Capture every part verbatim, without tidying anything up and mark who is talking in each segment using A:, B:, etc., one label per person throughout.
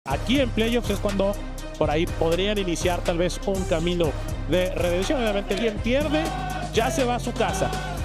A: Aquí en playoffs es cuando por ahí podrían iniciar tal vez un camino de redención. Obviamente quien pierde ya se va a su casa.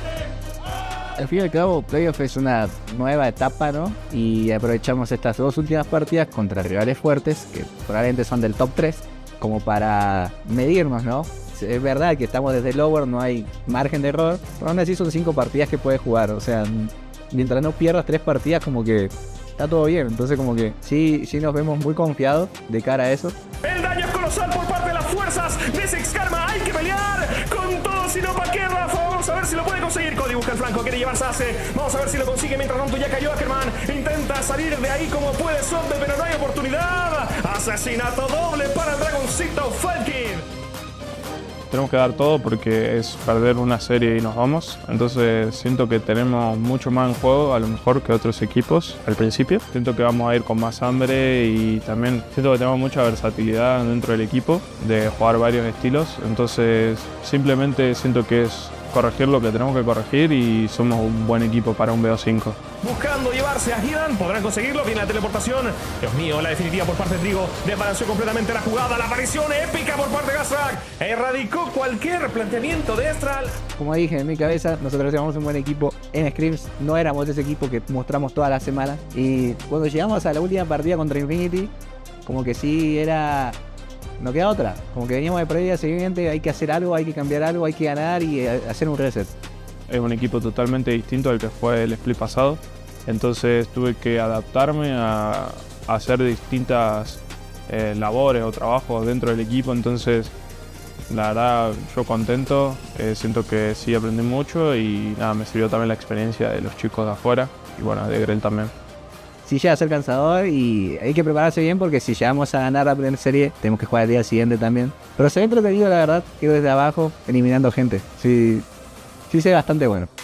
B: Al fin y al cabo, playoff es una nueva etapa, ¿no? Y aprovechamos estas dos últimas partidas contra rivales fuertes, que probablemente son del top tres, como para medirnos, ¿no? Es verdad que estamos desde el lower, no hay margen de error, pero aún así son cinco partidas que puedes jugar. O sea, mientras no pierdas tres partidas, como que está todo bien. Entonces como que sí, sí nos vemos muy confiados de cara a eso.
C: El daño es colosal por parte de las fuerzas de Sex Karma. Hay que pelear con todo, si no, ¿para qué, Rafa? Vamos a ver si lo puede conseguir. Cody busca el flanco, quiere llevarse a Ace. Vamos a ver si lo consigue. Mientras tanto ya cayó Ackerman. Intenta salir de ahí como puede Sonde, pero no hay oportunidad. Asesinato doble para el Dragoncito Falcon.
D: Tenemos que dar todo porque es perder una serie y nos vamos. Entonces siento que tenemos mucho más en juego, a lo mejor que otros equipos al principio. Siento que vamos a ir con más hambre y también siento que tenemos mucha versatilidad dentro del equipo de jugar varios estilos. Entonces simplemente siento que es corregir lo que tenemos que corregir y somos un buen equipo para un B O cinco.
C: Buscando llevarse a Hidan, podrán conseguirlo. Viene la teleportación. Dios mío, la definitiva por parte de Trigo. Desbalanceó completamente la jugada. La aparición épica por parte de Gazrak. Erradicó cualquier planteamiento de Estral.
B: Como dije, en mi cabeza, nosotros éramos un buen equipo en Scrims. No éramos ese equipo que mostramos toda la semana. Y cuando llegamos a la última partida contra Infinity, como que sí era... no queda otra, como que veníamos de previa siguiente, hay que hacer algo, hay que cambiar algo, hay que ganar y hacer un reset.
D: Es un equipo totalmente distinto al que fue el split pasado, entonces tuve que adaptarme a, a hacer distintas eh, labores o trabajos dentro del equipo, entonces la verdad yo contento, eh, siento que sí aprendí mucho y nada, me sirvió también la experiencia de los chicos de afuera y bueno, de Grell también.
B: Sí llega a ser cansador y hay que prepararse bien porque si llegamos a ganar la primera serie tenemos que jugar el día siguiente también. Pero se ve entretenido, la verdad, ir desde abajo eliminando gente. Sí, sí se ve bastante bueno.